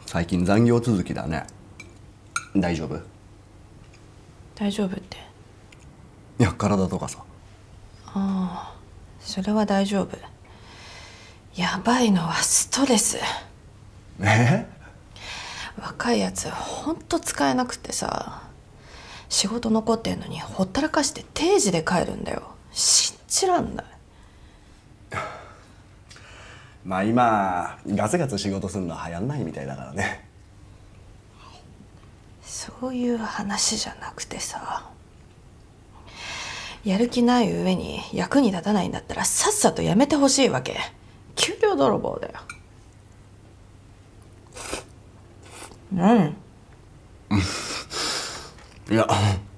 最近残業続きだね。大丈夫？ 大丈夫って？ いや、体とかさ。 ああ、それは大丈夫。やばいのはストレス。若いやつほんと使えなくてさ、仕事残ってんのにほったらかして定時で帰るんだよ。信じらんない。 まあ今ガツガツ仕事するのは流行んないみたいだからね。 そういう話じゃなくてさ、やる気ない上に役に立たないんだったらさっさと辞めてほしいわけ。給料泥棒だよ。うん。 いや、